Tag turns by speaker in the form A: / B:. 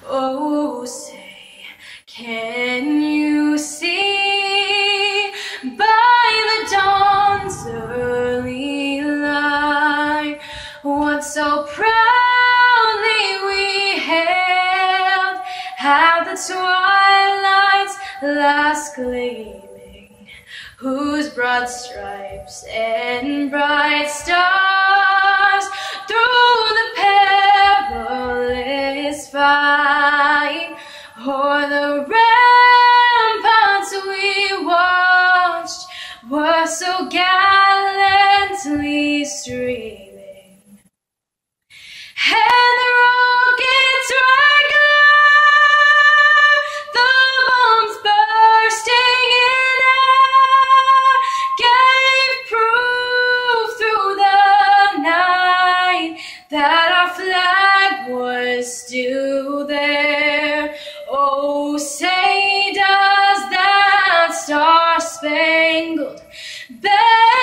A: Oh, say, can you see by the dawn's early light what so proudly we hailed at the twilight's last gleaming, whose broad stripes and bright stars through the perilous fight o'er the ramparts we watched were so gallantly streaming, and the rockets regular, the bombs bursting in air, gave proof through the night that our flag was still there. Oh, say does that star-spangled banner